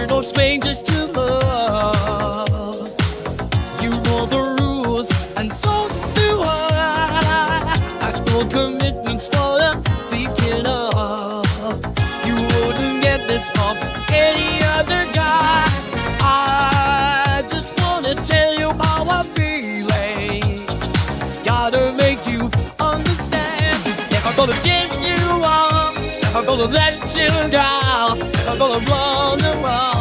no strangers to love. You know the rules, and so do I. Actual commitments for the deep love. You wouldn't get this from any other guy. I just wanna tell you how I'm feeling. Gotta make you understand. Never gonna give you up. Never gonna let you down. Never gonna run around.